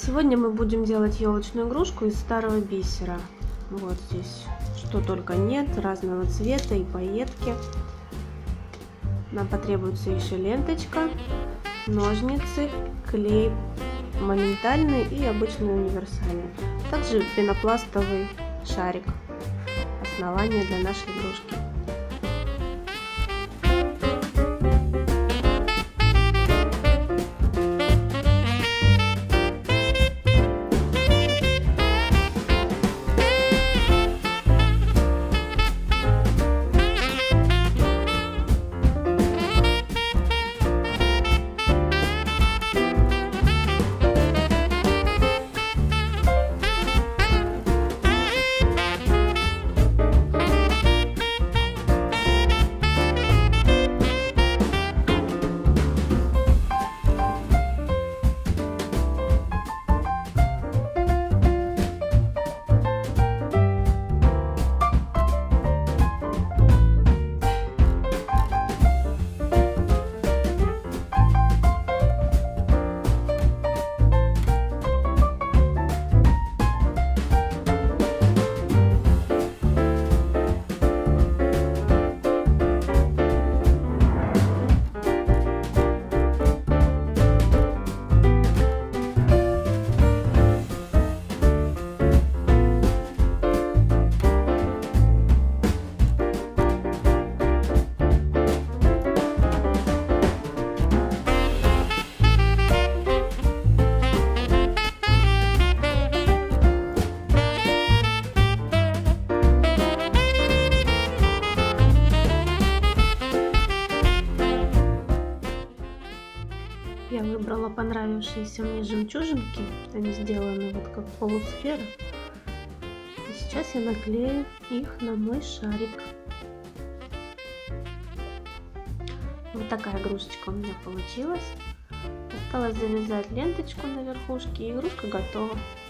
Сегодня мы будем делать елочную игрушку из старого бисера. Вот здесь что только нет, разного цвета и пайетки. Нам потребуется еще ленточка, ножницы, клей моментальный и обычный универсальный. Также пенопластовый шарик, основание для нашей игрушки. Я выбрала понравившиеся мне жемчужинки, они сделаны вот как полусфера. И сейчас я наклею их на мой шарик. Вот такая игрушечка у меня получилась. Осталось завязать ленточку на верхушке, и игрушка готова.